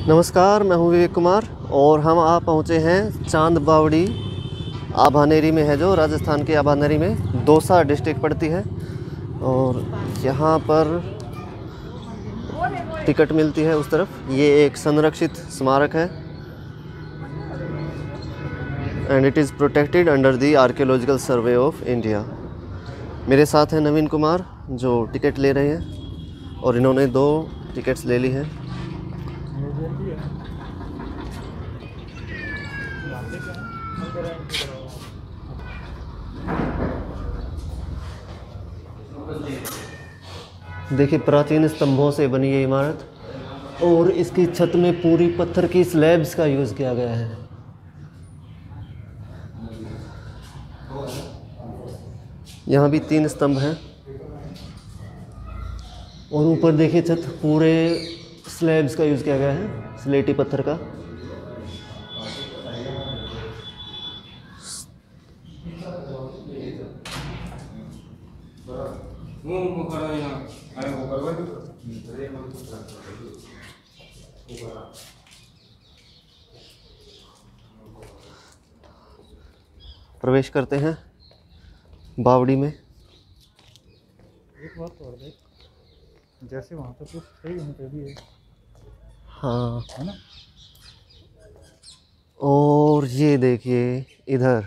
नमस्कार, मैं हूं विवेक कुमार और हम पहुंचे हैं चांद बावड़ी। आभानेरी में है, जो राजस्थान के आभानेरी में दौसा डिस्ट्रिक्ट पड़ती है। और यहाँ पर टिकट मिलती है उस तरफ। ये एक संरक्षित स्मारक है and it is protected under the Archaeological Survey of India. मेरे साथ हैं नवीन कुमार जो टिकट ले रहे हैं और इन्होंने 2 टिकट्स ले ली हैं। देखिए, प्राचीन स्तंभों से बनी ये इमारत और इसकी छत में पूरी पत्थर की स्लैब्स का यूज़ किया गया है। यहाँ भी 3 स्तंभ हैं और ऊपर देखिए छत पूरे स्लैब्स का यूज़ किया गया है, स्लेटी पत्थर का। प्रवेश करते हैं बावड़ी में। एक बात और देख, जैसे वहाँ पे कुछ है यहाँ पे भी है। हाँ, है ना। और ये देखिए इधर,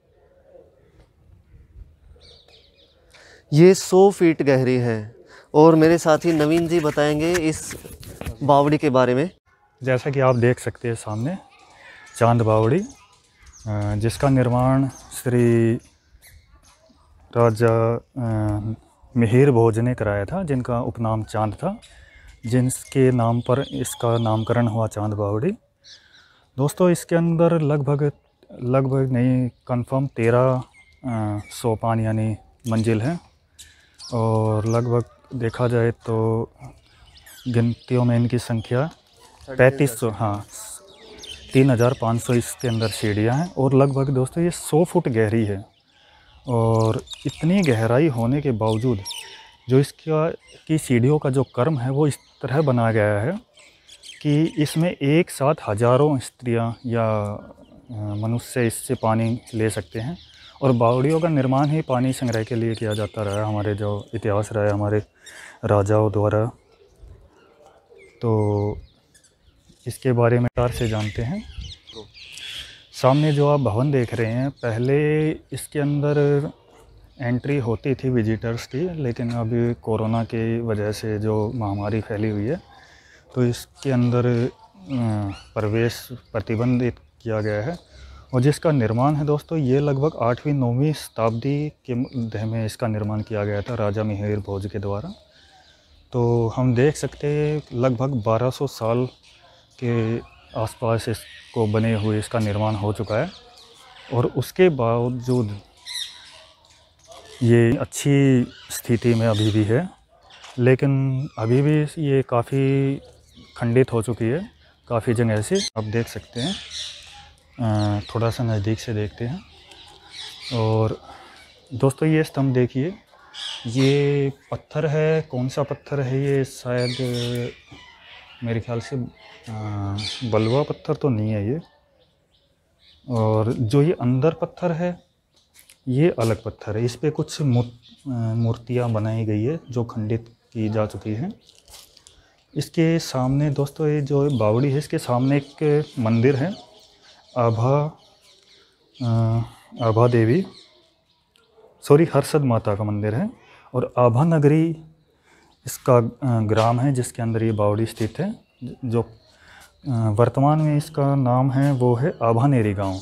ये 100 फीट गहरी है। और मेरे साथी नवीन जी बताएंगे इस बावड़ी के बारे में। जैसा कि आप देख सकते हैं सामने चांद बावड़ी, जिसका निर्माण श्री राजा मिहिर भोज ने कराया था, जिनका उपनाम चांद था, जिनके नाम पर इसका नामकरण हुआ चांद बावड़ी। दोस्तों, इसके अंदर लगभग नहीं, कंफर्म 13 सोपान यानी मंजिल हैं और लगभग देखा जाए तो गिनतियों में इनकी संख्या 3500, हाँ 3500 इसके अंदर सीढ़ियाँ हैं। और लगभग दोस्तों ये 100 फुट गहरी है। और इतनी गहराई होने के बावजूद जो की सीढ़ियों का जो क्रम है वो इस तरह बनाया गया है कि इसमें एक साथ हजारों स्त्रियां या मनुष्य इससे पानी ले सकते हैं। और बावड़ियों का निर्माण ही पानी संग्रह के लिए किया जाता रहा है, हमारे जो इतिहास रहा है हमारे राजाओं द्वारा। तो इसके बारे में विस्तार से जानते हैं। सामने जो आप भवन देख रहे हैं, पहले इसके अंदर एंट्री होती थी विजिटर्स की, लेकिन अभी कोरोना की वजह से जो महामारी फैली हुई है तो इसके अंदर प्रवेश प्रतिबंधित किया गया है। और जिसका निर्माण है दोस्तों, ये लगभग 8वीं-9वीं शताब्दी के मध्य में इसका निर्माण किया गया था राजा मिहिर भोज के द्वारा। तो हम देख सकते हैं लगभग 1200 साल के आसपास इसको बने हुए इसका निर्माण हो चुका है। और उसके बावजूद ये अच्छी स्थिति में अभी भी है, लेकिन अभी भी ये काफ़ी खंडित हो चुकी है काफ़ी जगह से। आप देख सकते हैं, थोड़ा सा नज़दीक से देखते हैं। और दोस्तों ये स्तंभ देखिए, ये पत्थर है, कौन सा पत्थर है ये, शायद मेरे ख्याल से बलुआ पत्थर तो नहीं है ये। और जो ये अंदर पत्थर है ये अलग पत्थर है। इस पे कुछ मूर्तियाँ बनाई गई है जो खंडित की जा चुकी हैं। इसके सामने दोस्तों ये जो बावड़ी है, इसके सामने एक मंदिर है, आभा देवी, सॉरी हर्षद माता का मंदिर है। और आभा नगरी इसका ग्राम है जिसके अंदर ये बावड़ी स्थित है। जो वर्तमान में इसका नाम है वो है आभानेरी गांव।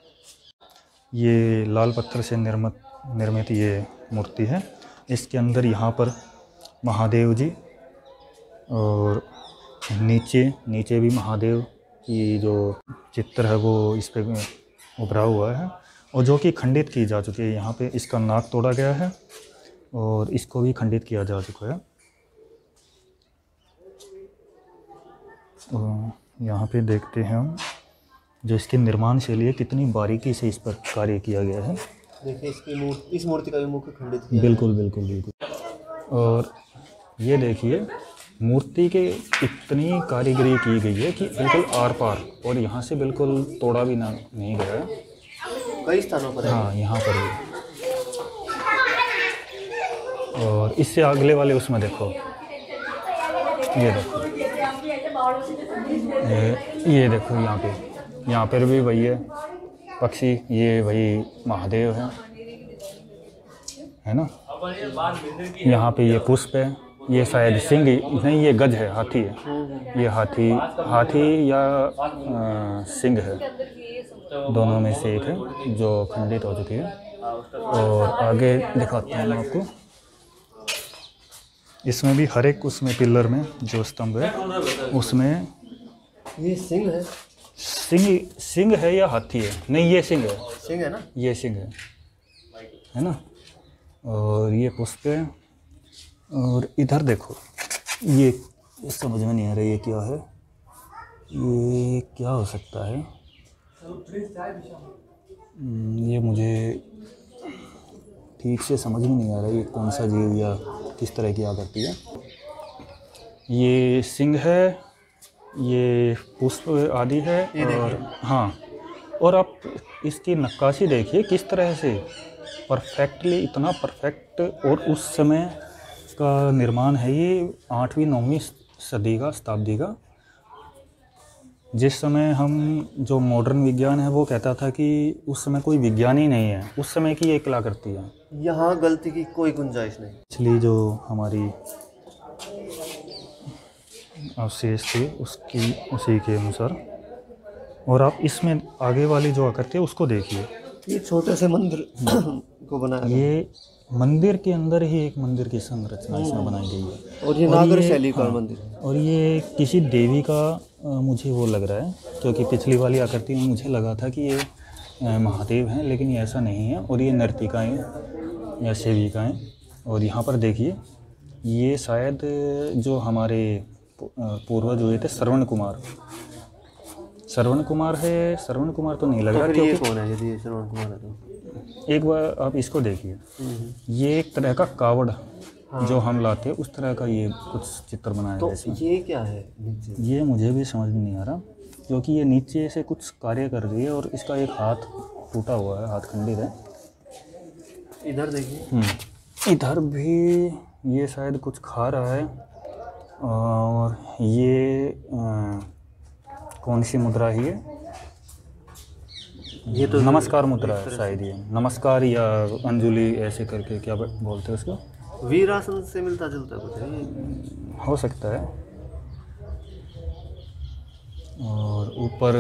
ये लाल पत्थर से निर्मित ये मूर्ति है। इसके अंदर यहाँ पर महादेव जी और नीचे भी महादेव की जो चित्र है वो इस पे उभरा हुआ है, और जो कि खंडित की जा चुकी है। यहाँ पे इसका नाक तोड़ा गया है और इसको भी खंडित किया जा चुका है। तो यहाँ पे देखते हैं हम जो इसके निर्माण शैली है, कितनी बारीकी से इस पर कार्य किया गया है। देखिए इस मूर्ति का भी मुख खंडित किया है। बिल्कुल बिल्कुल बिल्कुल। और ये देखिए, मूर्ति के इतनी कारीगरी की गई है कि बिल्कुल आर पार, और यहाँ से बिल्कुल तोड़ा भी नहीं गया है। कई स्थानों पर है। हाँ, यहाँ पर भी। और इससे अगले वाले उसमें देखो, ये देखो, ये देखो यहाँ पर भी वही है पक्षी, ये वही महादेव है ना। यहाँ पे ये पुष्प है, ये शायद सिंह नहीं, ये गज है, हाथी है। ये हाथी या सिंह है, दोनों में से एक है जो खंडित हो चुकी है। और आगे दिखाते हैं आपको, इसमें भी हर एक उसमें पिलर में जो स्तंभ है उसमें ये सिंह है। सिंह है या हाथी है? नहीं, ये सिंह है ना, ये सिंह है ना। और ये पुष्प है। और इधर देखो, ये समझ में नहीं आ रहा ये क्या है, ये क्या हो सकता है, ये मुझे ठीक से समझ में नहीं आ रहा ये कौन सा जीव या किस तरह की आकृति है। ये सिंह है, ये पुष्प आदि है। और हाँ, और आप इसकी नक्काशी देखिए किस तरह से परफेक्टली, इतना परफेक्ट। और उस समय का निर्माण है ये 8वीं 9वीं सदी का, शताब्दी का, जिस समय हम जो मॉडर्न विज्ञान है वो कहता था कि उस समय कोई विज्ञान ही नहीं है, उस समय की ये कलाकृति है। यहाँ गलती की कोई गुंजाइश नहीं। पिछली जो हमारी अवशेष थे उसी के अनुसार। और आप इसमें आगे वाली जो आकृति है उसको देखिए, ये छोटे से मंदिर को बनाया, ये मंदिर के अंदर ही एक मंदिर की संरचना इसमें बनाई गई है। और ये नागर शैली का मंदिर है। और ये किसी देवी का मुझे वो लग रहा है, क्योंकि पिछली वाली आकृति में मुझे लगा था कि ये महादेव हैं, लेकिन ये ऐसा नहीं है। और ये नर्तिकाएँ या सेविकाएँ। और यहाँ पर देखिए, ये शायद जो हमारे पूर्वज हुए थे श्रवण कुमार है। श्रवण कुमार तो नहीं लग रहा, क्योंकि ये कौन है यदि श्रवण कुमार है तो? एक बार आप इसको देखिए, ये एक तरह का कावड़ जो हम लाते हैं उस तरह का ये कुछ चित्र बनाया तो है इसमें। ये क्या है नीचे? ये मुझे भी समझ में नहीं आ रहा, क्योंकि ये नीचे से कुछ कार्य कर रही है और इसका एक हाथ टूटा हुआ है, हाथ खंडित है। इधर देखिए, इधर भी ये शायद कुछ खा रहा है। और ये कौन सी मुद्रा है ये तो नमस्कार मुद्रा है शायद, ये नमस्कार या अंजुलि ऐसे करके क्या बोलते हैं उसको, वीरासन से मिलता जुलता कुछ है, हो सकता है। और ऊपर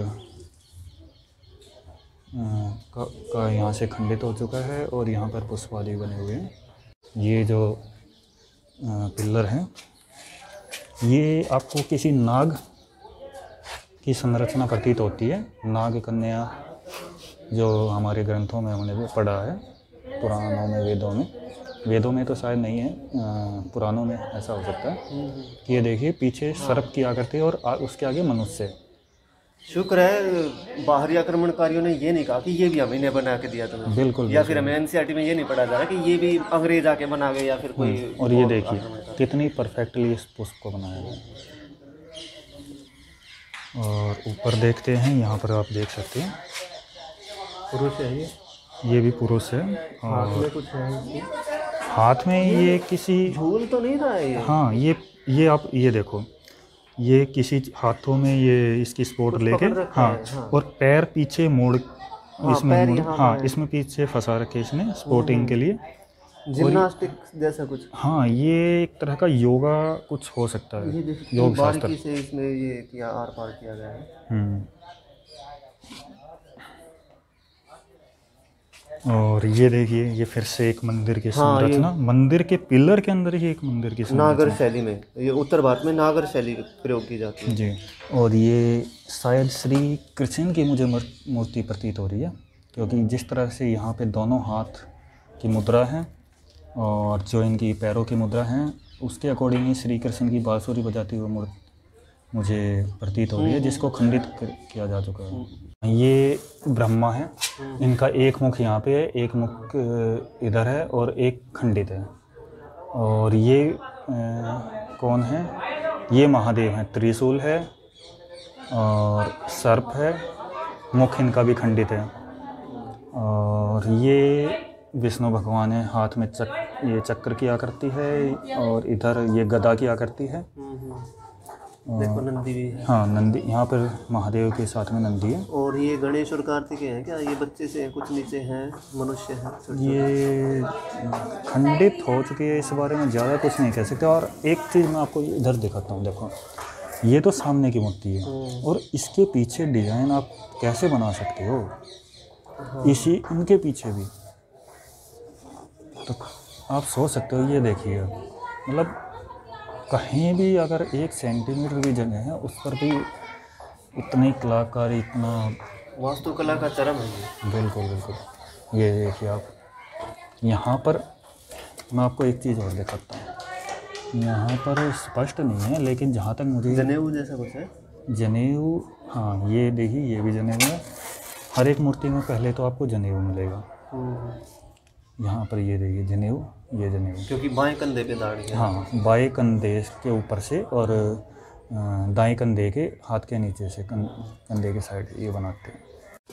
का यहाँ से खंडित हो चुका है और यहाँ पर पुष्प आदि बने हुए हैं। ये जो पिलर हैं ये आपको किसी नाग की संरचना प्रतीत होती है। नाग कन्या जो हमारे ग्रंथों में हमने भी पढ़ा है, पुराणों में, वेदों में तो शायद नहीं है, पुराणों में ऐसा हो सकता है। कि ये देखिए पीछे सर्प की आकृति और उसके आगे मनुष्य। शुक्र है बाहरी आक्रमणकारियों ने ये नहीं कहा कि ये भी हमें ने बना के दिया तुम्हें, बिल्कुल, या फिर हमें एनसीईआरटी में ये नहीं पढ़ा जा रहा कि ये भी अंग्रेज आके बना गए या फिर कोई। और ये देखिए कितनी परफेक्टली इस पुष्प को बनाया गया। और ऊपर देखते हैं, यहाँ पर आप देख सकते हैं पुरुष है ये भी पुरुष है। हाथ में कुछ है, हाथ में ये किसी झूल तो नहीं रहा है ये। हाँ, ये आप ये देखो, ये किसी हाथों में ये इसकी स्पोर्ट लेके, हाँ, और पैर पीछे मोड़, इसमें मोड़, हाँ, इसमें पीछे फंसा रखे इसने स्पोर्टिंग के लिए, जिम्नास्टिक जैसा कुछ। हाँ, ये एक तरह का योगा कुछ हो सकता है, योग शास्त्र से इसमें ये किया, आर पार किया गया है। और ये देखिए, ये फिर से एक मंदिर की संरचना, मंदिर के पिलर के अंदर ही एक मंदिर की संरचना, नागर शैली में। ये उत्तर भारत में नागर शैली प्रयोग की जाती है जी। और ये शायद श्री कृष्ण की मुझे मूर्ति प्रतीत हो रही है, क्योंकि जिस तरह से यहाँ पे दोनों हाथ की मुद्रा है और जो इनकी पैरों की मुद्रा है, उसके अकॉर्डिंग ही श्री कृष्ण की बांसुरी बजाती हुई मूर्ति मुझे प्रतीत हो रही है, जिसको खंडित किया जा चुका है। ये ब्रह्मा है, इनका एक मुख यहाँ पे है, एक मुख इधर है और एक खंडित है। और ये कौन है? ये महादेव हैं। त्रिशूल है और सर्प है, मुख इनका भी खंडित है। और ये विष्णु भगवान है, हाथ में ये चक्र किया करती है और इधर ये गदा किया करती है। देखो नंदी भी है। हाँ, नंदी यहाँ पर महादेव के साथ में नंदी है। और ये गणेश और कार्तिकेय हैं क्या? ये बच्चे से कुछ नीचे हैं, मनुष्य हैं छोटे-छोटे। ये खंडित हो चुकी है, इस बारे में ज़्यादा कुछ नहीं कह सकते। और एक चीज़ मैं आपको इधर दिखाता हूँ, देखो ये तो सामने की मूर्ति है और इसके पीछे डिज़ाइन आप कैसे बना सकते हो? हाँ। इसी इनके पीछे भी तो आप सोच सकते हो। ये देखिए, मतलब कहीं भी अगर 1 सेंटीमीटर भी जगह है उस पर भी इतनी कलाकारी, इतना वास्तुकला का चरम है ये। बिल्कुल बिल्कुल। ये देखिए आप, यहाँ पर मैं आपको एक चीज़ और दिखाता हूँ। यहाँ पर स्पष्ट नहीं है लेकिन जहाँ तक मुझे जनेऊ जैसा कुछ है। जनेऊ, हाँ ये देखिए, ये भी जनेऊ है। हर एक मूर्ति में पहले तो आपको जनेऊ मिलेगा। यहाँ पर ये देखिए जनेऊ, ये जनेऊ, क्योंकि बाएं कंधे पे दाढ़ी है। हाँ, बाएं कंधे के ऊपर से और दाएं कंधे के हाथ के नीचे से कंधे के साइड ये बनाते हैं।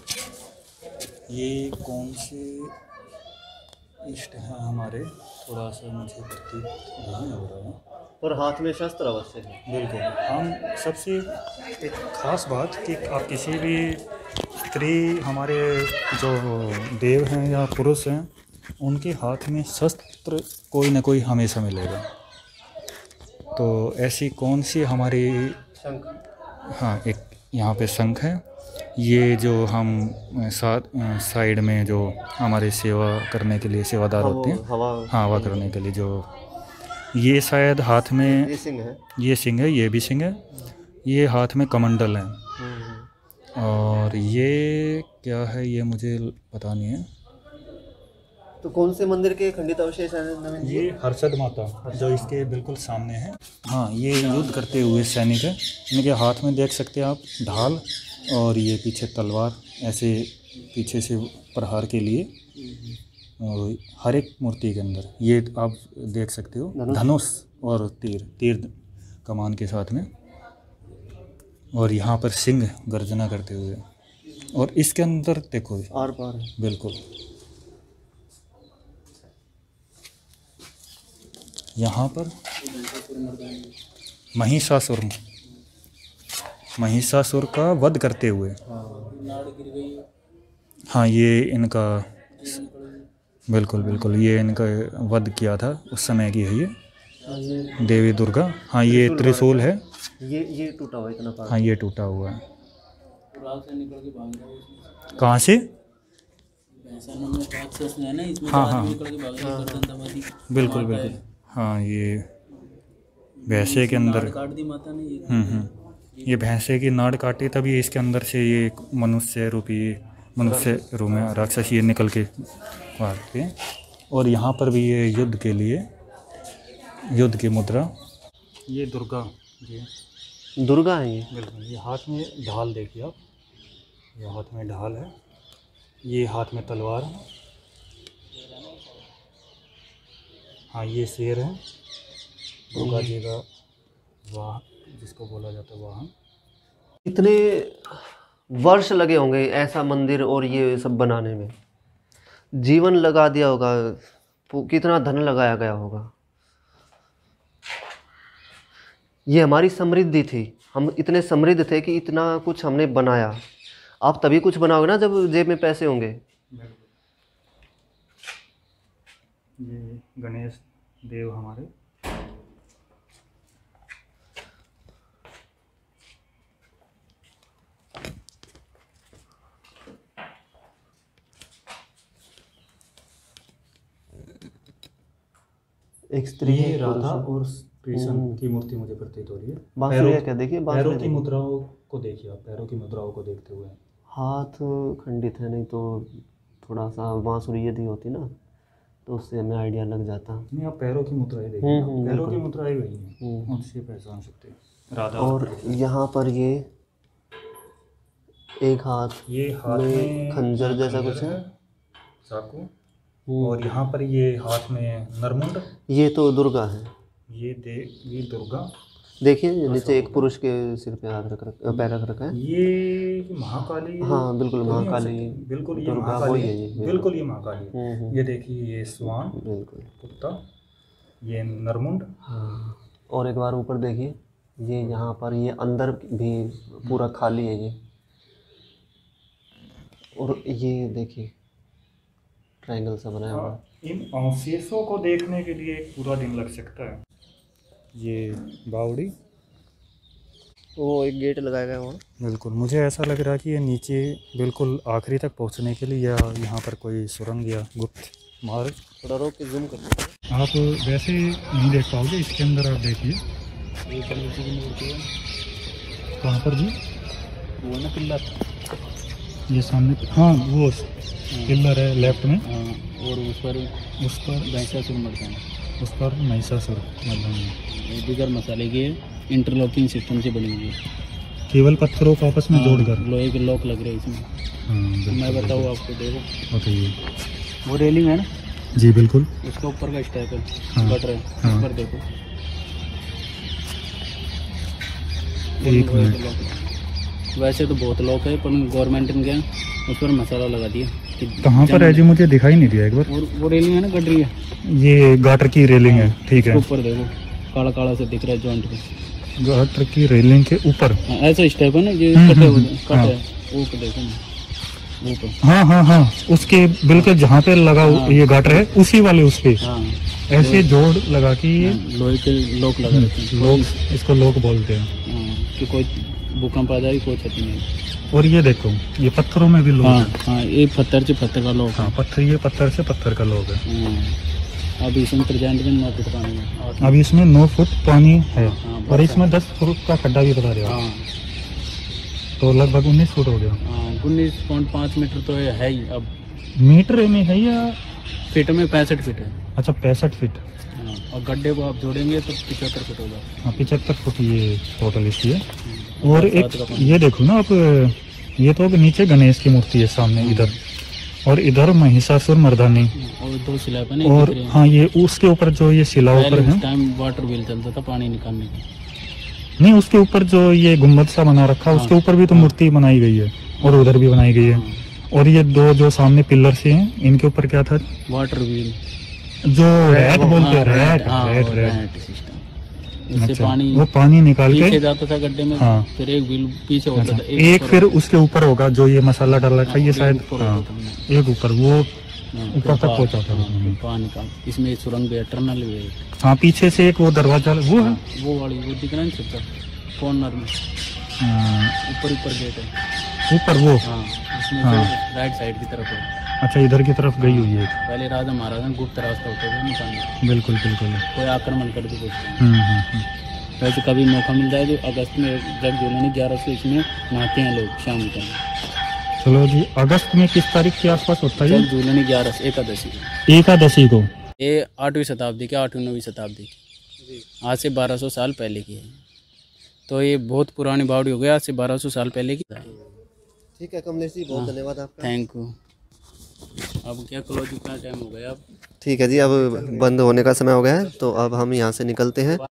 ये कौन से इष्ट हैं हमारे, थोड़ा सा मुझे प्रतीक नहीं हो रहा है। और हाथ में शस्त्र अवश्य है। बिल्कुल। हम सबसे एक ख़ास बात कि आप किसी भी स्त्री, हमारे जो देव हैं या पुरुष हैं, उनके हाथ में शस्त्र कोई ना कोई हमेशा मिलेगा। तो ऐसी कौन सी हमारी शंख? हाँ, एक यहाँ पे शंख है। ये जो हम साइड में जो हमारे सेवा करने के लिए सेवादार होते हैं, हवा करने के लिए, जो ये शायद हाथ में ये सिंह है। ये सिंह है, ये भी सिंह है। ये हाथ में कमंडल है। और ये क्या है ये मुझे पता नहीं है। तो कौन से मंदिर के खंडित अवशेष हैं नवीन जी? ये हर्षद माता जो इसके बिल्कुल सामने है। हाँ, ये युद्ध करते हुए सैनिक है। इनके हाथ में देख सकते हैं आप ढाल, और ये पीछे तलवार, ऐसे पीछे से प्रहार के लिए। और हर एक मूर्ति के अंदर ये आप देख सकते हो धनुष और तीर कमान के साथ में। और यहाँ पर सिंह गर्जना करते हुए, और इसके अंदर देखो आर पार है। बिल्कुल। यहाँ पर महिषासुर का वध करते हुए, हाँ ये इनका बिल्कुल बिल्कुल, ये इनका वध किया था उस समय की है ये देवी दुर्गा। हाँ, ये त्रिशूल है। ये टूटा हुआ इतना पार। हाँ, ये टूटा हुआ है। कहाँ से? हाँ हाँ बिल्कुल बिल्कुल। हाँ, ये भैंसे के अंदर काट दी माता ने। ये भैंसे की नाड़ काटी, तभी इसके अंदर से ये मनुष्य रूप में राक्षस ये निकल के मारते हैं। और यहाँ पर भी ये युद्ध के लिए युद्ध की मुद्रा, ये दुर्गा जी, दुर्गा है ये। बिल्कुल। ये हाथ में ढाल देखिए आप, ये हाथ में ढाल है, ये हाथ में तलवार है। हाँ, ये शेर है, दुर्गा जी का वाहन जिसको बोला जाता है वाहन। इतने वर्ष लगे होंगे ऐसा मंदिर और ये सब बनाने में, जीवन लगा दिया होगा, कितना धन लगाया गया होगा। ये हमारी समृद्धि थी, हम इतने समृद्ध थे कि इतना कुछ हमने बनाया। आप तभी कुछ बनाओगे ना जब जेब में पैसे होंगे। ये गणेश देव हमारे, एक स्त्री ये राधा और कृष्ण की मूर्ति मुझे प्रतीत हो रही है। बांसुरी क्या देखिए, पैरों की मुद्राओं को देखिए आप, पैरों की मुद्राओं को देखते हुए। हाथ खंडित है, नहीं तो थोड़ा सा बांसुरी यदि होती ना तो उससे हमें आइडिया लग जाता। नहीं, आप पैरों की मुद्राएं देखिए, पैरों की मुद्राएं वही हैं, उनसे पहचान सकते हैं राधा। और यहाँ पर ये एक हाथ, ये हाथ में खंजर जैसा कुछ है, चाकू। और यहाँ पर ये हाथ में नरमुंड, ये तो दुर्गा है। ये दुर्गा। देखिए नीचे एक पुरुष के सिर पे हाथ रख रखा, पैर रख रखा है। ये महाकाली। हाँ बिल्कुल महाकाली, बिल्कुल ये दुर्गा महाकाली वही है, है ये, बिल्कुल ये महाकाली है। ये देखिए ये स्वान, बिल्कुल कुत्ता, ये नरमुंड। हाँ। और एक बार ऊपर देखिए, ये यहाँ पर ये अंदर भी पूरा खाली है ये। और ये देखिए ट्रायंगल सा बनाया हुआ है। इन अवशेषों को देखने के लिए पूरा दिन लग सकता है। ये बावड़ी, वो एक गेट लगाया गया वहाँ। बिल्कुल मुझे ऐसा लग रहा है कि ये नीचे बिल्कुल आखिरी तक पहुंचने के लिए, या यहाँ पर कोई सुरंग या गुप्त मार्ग। थोड़ा रोक के जूम करते हैं। आप वैसे नहीं देख पाओगे, इसके अंदर आप देखिए। ये गणपति की मूर्ति है। कहाँ पर जी? वो है ना पिल्लर, ये सामने, हाँ वो पिलर है लेफ्ट में। और उस पर महिषासुर मर्दन, उस पर महिषासुर मर्दन। ये बिगर मसाले की इंटरलॉकिंग सिस्टम से बनी हुई है, केवल पत्थरों को आपस में जोड़कर। लोहे के लॉक लग रहे हैं इसमें। हाँ, मैं बताऊँ आपको, देखो बताइए। वो रेलिंग है ना जी बिल्कुल, उसका ऊपर का स्टेप है, हाँ, कट रहा है। हाँ। उस पर देखो, एक मिनट। वैसे तो बहुत लॉक है, पर गवर्नमेंट ने क्या उस पर मसाला लगा दिया। कहाँ पर है जी, मुझे दिखाई नहीं दिया एक बार। और वो रेलिंग है ना, कट रही है, ये गाटर की रेलिंग है, ठीक है। ऊपर देखो काला काला से दिख रहा है जॉइंट पे। गाटर की रेलिंग के ऊपर ऐसा स्टेप है ना, ये कटे हुए कट है। वो देखो ना, ऊपर। हाँ हाँ हाँ, उसके बिल्कुल जहाँ पे लगा ये गाटर है, उसी वाले उस पे हाँ, ऐसे जोड़ लगा के ये लोहे के लॉक लगा रखे हैं। लोग, इसको लोग बोलते हैं। कि कोई भूकंप आ जाए, कोई क्षति नहीं। और ये देखो, ये पत्थरों में भी लोग हाँ हैं। हाँ, ये पत्थर से पत्थर का लॉक है। हाँ पत्थर, ये पत्थर से पत्थर का लोग है। अब इसमें प्रेजेंट में 9 फुट पानी है। अभी इसमें 9 फुट पानी है, हाँ, और इसमें 10 फुट का खड्डा भी बता रहे हो। हाँ तो लगभग 19 फुट हो गया। 19.5 मीटर तो है ही। अब मीटर में है या फीट में 65 फीट है। अच्छा 65 फीट। हाँ, और गड्ढे को आप जोड़ेंगे तो 75 फीट होगा। हाँ 75 फुट ये टोटल इसकी है। और एक ये देखो ना आप, ये तो नीचे गणेश की मूर्ति है सामने इधर, और इधर महिषासुर मर्दानी, और 2 स्लैब है। और हाँ ये उसके ऊपर जो ये शिला ऊपर है, टाइम वाटर व्हील चलता था पानी निकालने का। नहीं उसके ऊपर जो ये गुम्बद सा बना रखा है, उसके ऊपर भी तो मूर्ति बनाई गई है, और उधर भी बनाई गई है। और ये 2 जो सामने पिलर से हैं, इनके ऊपर क्या था? वाटर व्हील, जो रैट बोलते हैं, रैट सिस्टम। इससे पानी, वो पानी निकाल के जाता था गड्ढे में। हाँ। फिर एक व्हील पीछे होता था, एक फिर उसके ऊपर होगा जो ये मसाला डाला था, ये शायद एक ऊपर वो ऊपर तक पहुंचा था पानी का। इसमें सुरंग भी है, टनल भी है। हाँ पीछे से एक वो दरवाजा वो है, वो वाली वो दिख रहा है ना कॉर्नर में, ऊपर गेट है ऊपर वो। हाँ, इसमें राइट साइड की तरफ है। अच्छा इधर की तरफ गई हुई है। पहले राजा महाराजा गुप्त रास्ता होता था निकालने। बिल्कुल बिल्कुल, कोई आक्रमण कर भी सकते हैं। वैसे कभी मौका मिल जाए तो अगस्त में जब जुलाई 1100 इसमें नहाते हैं लोग शाम को। चलो जी, अगस्त में किस तारीख के आसपास होता है? जुलाई 11 एकादशी को। ये 8वीं शताब्दी के, 8वीं-9वीं शताब्दी की, आज से 1200 साल पहले की है। तो ये बहुत पुरानी बावड़ी हो गई, आज से 1200 साल पहले की। ठीक है कमलेश जी, बहुत धन्यवाद आपका। Thank you. अब क्या क्लोजिंग का टाइम हो गया अब? ठीक है जी, अब बंद होने का समय हो गया है, तो अब हम यहाँ से निकलते हैं।